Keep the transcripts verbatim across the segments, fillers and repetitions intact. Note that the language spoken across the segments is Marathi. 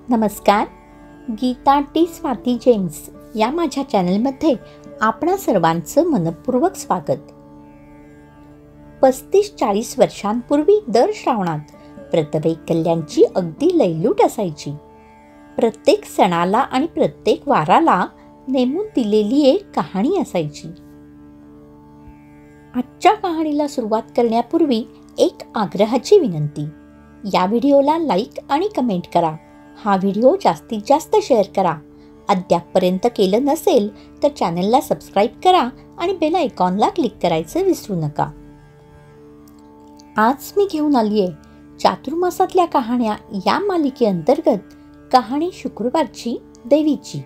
नमस्कार. गीता टी स्वाती जेम्स या माझ्या चॅनलमध्ये आपणा सर्वांचं मनपूर्वक स्वागत. पस्तीस चाळीस वर्षांपूर्वी दर श्रावणात व्रतवैकल्यांची अगदी लयलूट असायची. प्रत्येक सणाला आणि प्रत्येक वाराला नेमून दिलेली एक कहाणी असायची. आजच्या कहाणीला सुरुवात करण्यापूर्वी एक आग्रहाची विनंती. या व्हिडिओला लाईक आणि कमेंट करा. हा व्हिडिओ जास्तीत जास्त शेअर करा. अद्यापपर्यंत केलं नसेल तर चॅनलला सबस्क्राईब करा आणि बेल आयकॉनला क्लिक करायचं विसरू नका. आज मी घेऊन आली आहे चातुर्मासातल्या कहाण्या या मालिकेअंतर्गत कहाणी शुक्रवारची देवीची.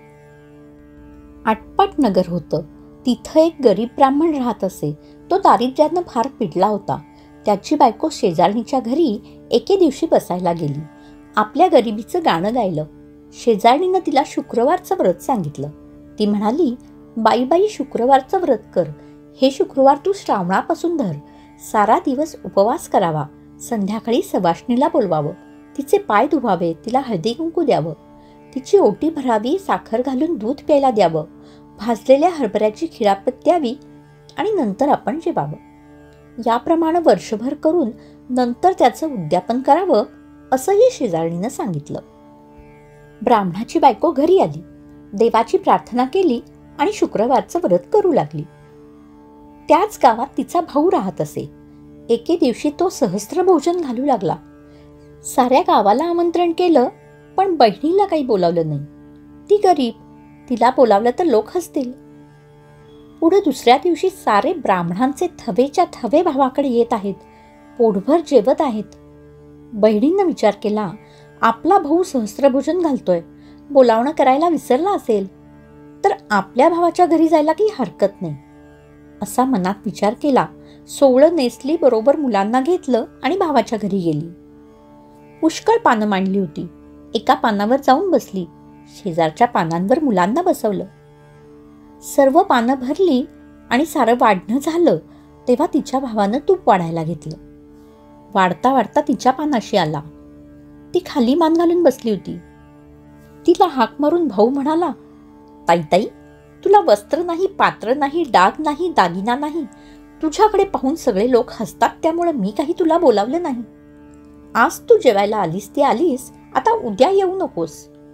आटपाट नगर होतं. तिथं एक गरीब ब्राह्मण राहत असे. तो दारिद्र्यानं फार पिडला होता. त्याची बायको शेजारणीच्या घरी एके दिवशी बसायला गेली. आपल्या गरिबीचं गाणं गायलं. शेजारणीनं तिला शुक्रवारचं व्रत सांगितलं. ती म्हणाली, बाई बाई शुक्रवारचं व्रत कर. हे शुक्रवार तू श्रावणापासून धर. सारा दिवस उपवास करावा. संध्याकाळी सवाष्णीला बोलवावं. तिचे पाय धुवावे. तिला हळदी कुंकू द्यावं. तिची ओटी भरावी. साखर घालून दूध प्यायला द्यावं. भाजलेल्या हरभऱ्याची खिरापत द्यावी आणि नंतर आपण जेवावं. याप्रमाणे वर्षभर करून नंतर त्याचं उद्यापन करावं असंही शेजारणीनं सांगितलं. ब्राह्मणाची बायको घरी आली. देवाची प्रार्थना केली आणि शुक्रवारचं व्रत करू लागली. त्याच गावात तिचा भाऊ राहत असे. एके दिवशी तो सहस्त्र भोजन घालू लागला. साऱ्या गावाला आमंत्रण केलं पण बहिणीला काही बोलावलं नाही. ती गरीब. तिला बोलावलं तर लोक हसतील. पुढे दुसऱ्या दिवशी सारे ब्राह्मणांचे थवेच्या थवे भावाकडे येत आहेत. पोटभर जेवत आहेत. बहिणीनं विचार केला, आपला भाऊ सहस्त्रभोजन घालतोय. बोलावणं करायला विसरला असेल तर आपल्या भावाच्या घरी जायला काही हरकत नाही असा मनात विचार केला. सोवळं नेसली. बरोबर मुलांना घेतलं आणि भावाच्या घरी गेली. पुष्कळ पानं मांडली होती. एका पानावर जाऊन बसली. शेजारच्या पानांवर मुलांना बसवलं. सर्व पानं भरली आणि सारं वाढणं झालं तेव्हा तिच्या भावानं तूप वाढायला घेतलं. वाढता वाढता तिच्या पानाशी आला. ती खाली मान घालून बसली होती. तिला हाक मारून भाऊ म्हणाला, ताई ताई, तुला वस्त्र नाही, पात्र नाही, डाग नाही, दागिना नाही. तुझ्याकडे पाहून सगळे लोक हसतात. त्यामुळे मी काही तुला बोलावलं नाही. आज तू जेवायला आलीस ती आलीस. आता उद्या येऊ नकोस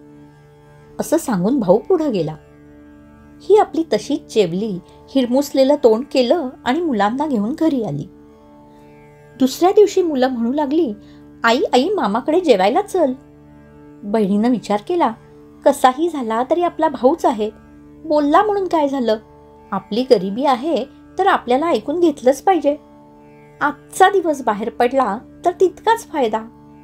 असं सांगून भाऊ पुढे गेला. ही आपली तशीच जेवली. हिरमुसलेलं तोंड केलं आणि मुलांना घेऊन घरी आली. दुसऱ्या दिवशी मुलं म्हणू लागली, आई आई मामाकडे जेवायला चल. बहिणीनं विचार केला, कसाही झाला तरी आपला भाऊच आहे. बोलला म्हणून काय झालं. आपली गरिबी आहे तर आपल्याला ऐकून घेतलंच पाहिजे. आजचा दिवस बाहेर पडला तर तितकाच फायदा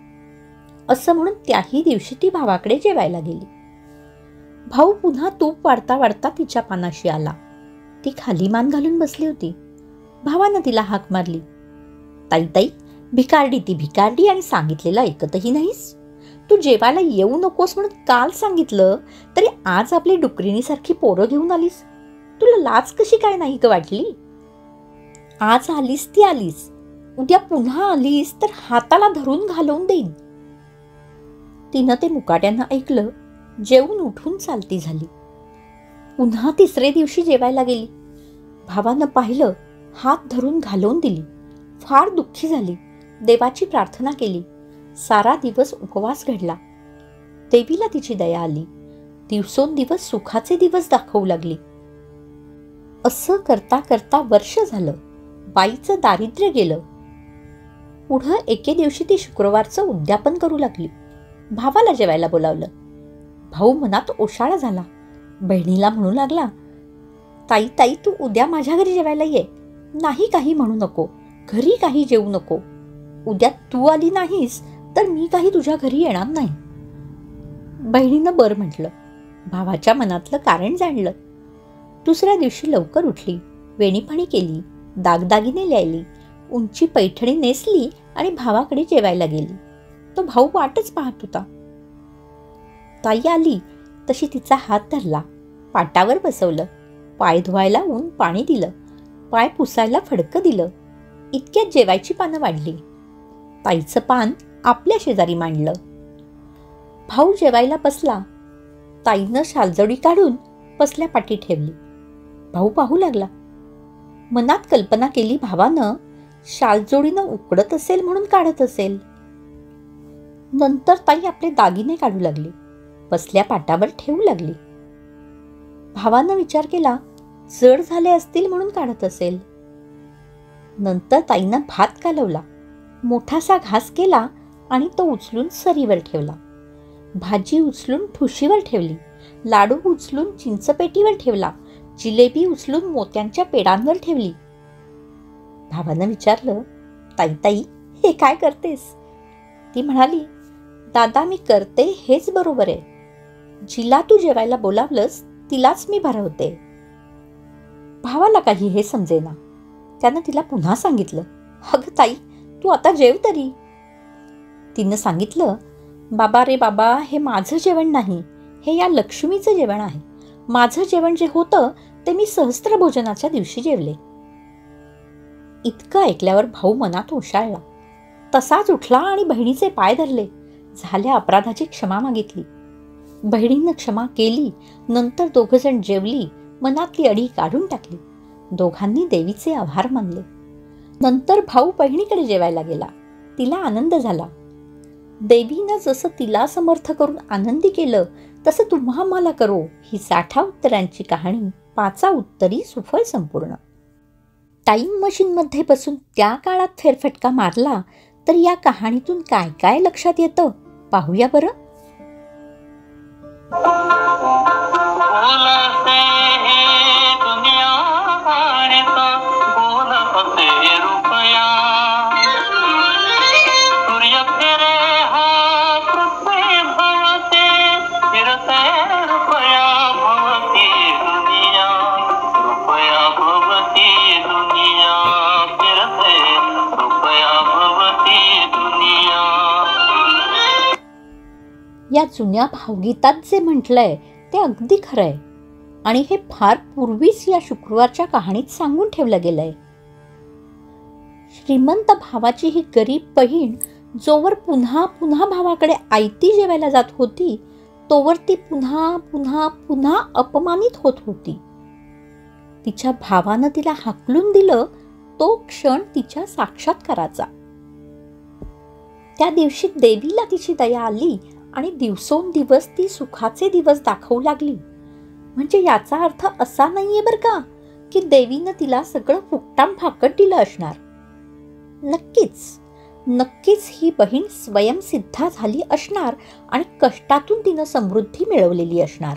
असं म्हणून त्याही दिवशी ती भावाकडे जेवायला गेली. भाऊ पुन्हा तूप वाढता वाढता तिच्या पानाशी आला. ती खाली मान घालून बसली होती. भावानं तिला हाक मारली, ताई ताई, भिकारडी ती भिकारडी आणि सांगितलेलं ऐकतही नाहीस. तू जेवायला येऊ नकोस म्हणून काल सांगितलं तरी आज आपली डुकरिणीसारखी पोरं घेऊन आलीस. तुला लाज कशी काय नाही ग वाटली. आज आलीस ती आलीस. उद्या पुन्हा आलीस तर हाताला धरून घालवून देईन. तिनं ते मुकाट्यानं ऐकलं. जेवून उठून चालती झाली. पुन्हा तिसरे दिवशी जेवायला गेली. भावानं पाहिलं. हात धरून घालवून दिली. फार दुःखी झाली. देवाची प्रार्थना केली. सारा दिवस उपवास घडला. देवीला तिची दया आली. दिवसोंदिवस सुखाचे दिवस दाखवू लागली. असं करता करता वर्ष झालं. बाईचं दारिद्र्य गेलं. पुढं एके दिवशी ती शुक्रवारचं उद्यापन करू लागली. भावाला जेवायला बोलावलं. भाऊ मनात ओशाळा झाला. बहिणीला म्हणू लागला, ताई ताई, तू उद्या माझ्या घरी जेवायला ये. नाही काही म्हणू नको. घरी काही जेवू नको. उद्या तू आली नाहीस तर मी काही तुझ्या घरी येणार नाही. बहिणीनं बरं म्हटलं. भावाच्या मनातलं कारण जाणलं. दुसऱ्या दिवशी लवकर उठली. वेणीपाणी केली. दागदागिने ल्यायली. उंची पैठणी नेसली आणि भावाकडे जेवायला गेली. तो भाऊ वाटच पाहत होता. ताई आली तशी तिचा हात धरला. पाटावर बसवलं. पाय धुवायला ऊन पाणी दिलं. पाय पुसायला फडकं दिलं. इतक्यात जेवायची पानं वाढली. ताईचं पान आपल्या शेजारी मांडलं. भाऊ जेवायला बसला. ताईनं शालजोडी काढून बसल्या पाठी ठेवली. भाऊ पाहू लागला. मनात कल्पना केली, भावानं शालजोडीनं उकडत असेल म्हणून काढत असेल. नंतर ताई आपले दागिने काढू लागली, बसल्या पाटावर ठेवू लागली. भावानं विचार केला, जड झाले असतील म्हणून काढत असेल. नंतर ताईनं भात कालवला, मोठासा घास केला आणि तो उचलून सरीवर ठेवला. भाजी उचलून ठुशीवर ठेवली, लाडू उचलून चिंचपेटीवर ठेवला, जिलेबी उचलून मोत्यांच्या पेडांवर ठेवली. भावानं विचारलं, ताई ताई हे काय करतेस? ती म्हणाली, दादा मी करते हेच बरोबर आहे. जिला तू जेवायला बोलावलंस तिलाच मी भरवते. भावाला काही हे समजेना. त्यानं तिला पुन्हा सांगितलं, अगं ताई तू आता जेव तरी. तिनं सांगितलं, बाबा रे बाबा, हे माझं जेवण नाही, हे या लक्ष्मीचं जेवण आहे. माझं जेवण जे होतं ते मी सहस्त्र भोजनाच्या दिवशी जेवले. इतकं ऐकल्यावर भाऊ मनात उशाळला. तसाच उठला आणि बहिणीचे पाय धरले. झाल्या अपराधाची क्षमा मागितली. बहिणीनं क्षमा केली. नंतर दोघंजण जेवली, मनातली अडी काढून टाकली. दोघांनी देवीचे आभार मानले. नंतर भाऊ बहिणीकडे जेवायला गेला. तिला आनंद झाला. देवीनं जसं तिला समर्थ करून आनंदी केलं तसं तुम्हा मला करो, ही साठा उत्तरांची कहाणी पाचा उत्तरी सुफळ संपूर्ण. टाईम मशीनमध्ये बसून त्या काळात फेरफटका मारला तर या कहाणीतून काय काय लक्षात येतं पाहूया बरं. या जुन्या भावगीतात जे म्हटलंय ते अगदी खरं आहे आणि हे फार पूर्वीच या शुक्रवारच्या कहाणीत सांगून ठेवलं गेलंय. श्रीमंत भावाची ही गरीब बहीण जोवर पुन्हा पुन्हा भावाकडे आयती जेवायला जात होती तोवर ती पुन्हा पुन्हा पुन्हा अपमानित होत होती. तिच्या भावानं तिला हाकलून दिलं तो क्षण तिच्या साक्षात्काराचा. त्या दिवशी देवीला तिची दया आली आणि दिवसोंदिवस ती सुखाचे दिवस दाखवू लागली. म्हणजे याचा अर्थ असा नाहीये बरं का की देवीनं तिला सगळं फुकटाम फाकट दिलं असणार. नक्कीच नक्कीच ही बहीण स्वयंसिद्धा झाली असणार आणि कष्टातून तिनं समृद्धी मिळवलेली असणार.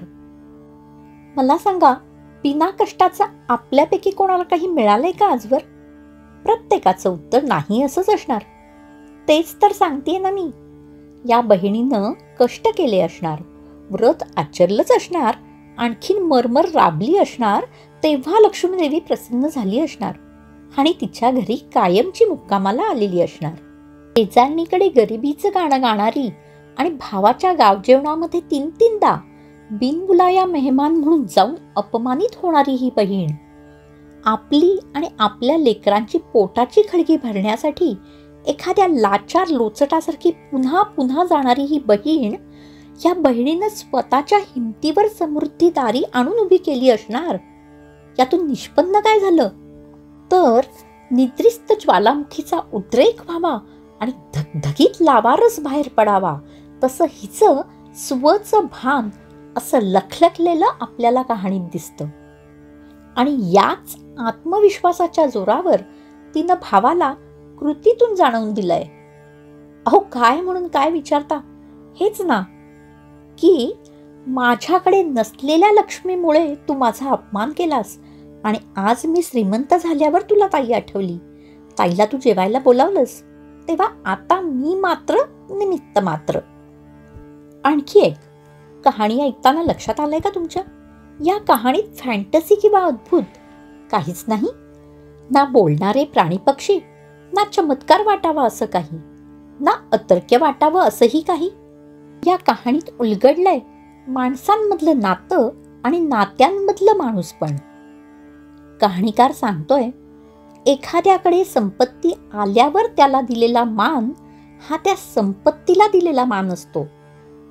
मला सांगा, बिना कष्टाचा आपल्यापैकी कोणाला काही मिळालंय का आजवर? प्रत्येकाचं उत्तर नाही असंच असणार. तेच तर सांगतेय ना मी. या बहिणीनं कष्ट केले असणार, व्रत आचरलंच असणार, आणखीन मरमर राबली असणार, तेव्हा लक्ष्मीदेवी प्रसन्न झाली असणार आणि तिच्या घरी कायमची मुक्कामाला आलेली असणार. शेजारणीकडे गरिबीचं गाणं गाणारी आणि भावाच्या गावजेवणामध्ये तीन तीनदा बिनबुलाया मेहमान म्हणून जाऊन अपमानित होणारी ही बहीण, आपली आणि आपल्या लेकरांची पोटाची खळगी भरण्यासाठी एखाद्या लाचार लोचटासारखी पुन्हा पुन्हा जाणारी ही बहीण, या बहिणीनं स्वतःच्या हिमतीवर समृद्धी दारी आणून उभी केली असणार. यातून निष्पन्न काय झालं तर निद्रिस्त ज्वालामुखीचा उद्रेक व्हावा आणि धगधगीत लावारस बाहेर पडावा, तसं हिचं स्वचं भान असं लखलखलेलं आपल्याला कहाणीत दिसतं. आणि याच आत्मविश्वासाच्या जोरावर तिनं भावाला कृतीतून जाणवून दिलंय. अहो काय म्हणून काय विचारता, हेच ना की माझ्याकडे नसलेल्या लक्ष्मीमुळे तू माझा अपमान केलास आणि आज मी श्रीमंत झाल्यावर तुला ताई आठवली, ताईला तू जेवायला बोलावलंस, तेव्हा आता मी मात्र निमित्त मात्र. आणखी एक कहाणी ऐकताना लक्षात आलंय का तुमच्या, या कहाणीत फॅन्टसी किंवा अद्भुत काहीच नाही. ना बोलणारे प्राणी पक्षी, ना चमत्कार वाटावा असं काही, ना अतर्क्य वाटावं असंही काही. या कहाणीत उलगडलंय माणसांमधलं नातं आणि नात्यांमधलं माणूसपण. कहाणीकार सांगतोय, एखाद्याकडे संपत्ती आल्यावर त्याला दिलेला मान हा त्या संपत्तीला दिलेला मान असतो,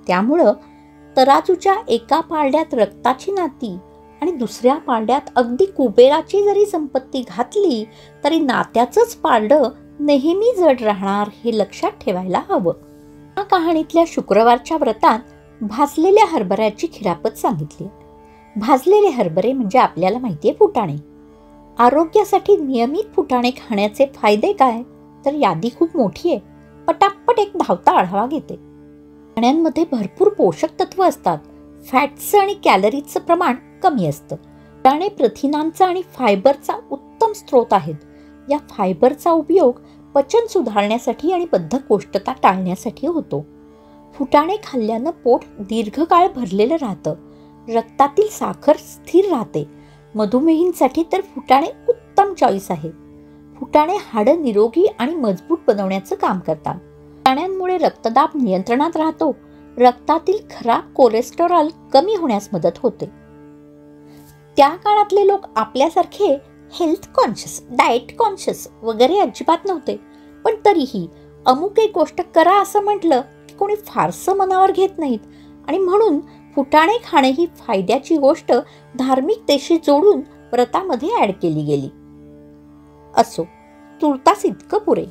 त्यामुळं तराजूच्या एका पारड्यात रक्ताची नाती आणि दुसऱ्या पारड्यात अगदी कुबेराची जरी संपत्ती घातली तरी नात्याचंच पारडं नेहमी जड राहणार हे लक्षात ठेवायला हवं. या कहाणीतल्या शुक्रवारच्या व्रतात भाजलेल्या हरभऱ्याची खिरापत सांगितली. भाजलेले हरभरे म्हणजे आपल्याला माहिती आहे फुटाणे. आरोग्यासाठी नियमित फुटाणे खाण्याचे फायदे काय, तर यादी खूप मोठी आहे. पटापट एक धावता आढावा घेते. फुटाण्यांमध्ये भरपूर पोषक तत्व असतात. फॅट्सचं आणि कॅलरीजचं प्रमाण कमी असतं. फुटाणे प्रथिनांचा आणि फायबरचा उत्तम स्रोत आहेत. या फायबरचा उपयोग पचन सुधारण्यासाठी आणि बद्धकोष्ठता टाळण्यासाठी होतो. फुटाणे खाल्ल्यानं पोट दीर्घकाळ भरलेलं राहतं. रक्तातील साखर स्थिर राहते. मधुमेहींसाठी तर फुटाणे उत्तम चॉईस आहे. फुटाणे हाडं निरोगी आणि मजबूत बनवण्याचं काम करतात. फुटाण्यांमुळे रक्तदाब नियंत्रणात राहतो. रक्तातील खराब कोलेस्टेरॉल कमी होण्यास मदत होते. त्या काळातले लोक आपल्यासारखे हेल्थ कॉन्शियस, डाएट कॉन्शियस वगैरे अजिबात नव्हते. पण तरीही अमुक एक गोष्ट करा असं म्हटलं की कोणी फारसं मनावर घेत नाहीत आणि म्हणून फुटाणे खाणे ही फायद्याची गोष्ट धार्मिकतेशी जोडून व्रतामध्ये ॲड केली गेली. असो, तुर्तास इतकं पुरे.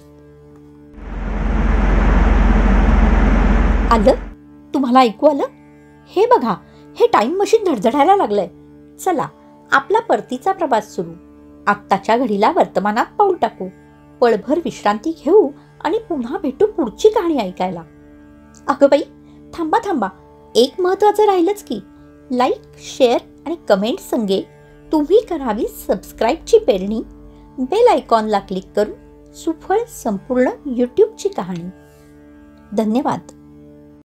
आलं? तुम्हाला ऐकू आलं? हे बघा, हे टाइम मशीन धडधडायला लागलंय. चला, आपला परतीचा प्रवास सुरू. आत्ताच्या घडीला वर्तमानात पाऊल टाकू. पळभर विश्रांती घेऊ आणि पुन्हा भेटू पुढची कहाणी ऐकायला. अगं बाई, थांबा थांबा, एक महत्त्वाचं राहिलंच की. लाईक, शेअर आणि कमेंट संगे तुम्ही करावी सबस्क्राईबची पेरणी. बेल आयकॉनला क्लिक करून सुफळ संपूर्ण यूट्यूबची कहाणी. धन्यवाद.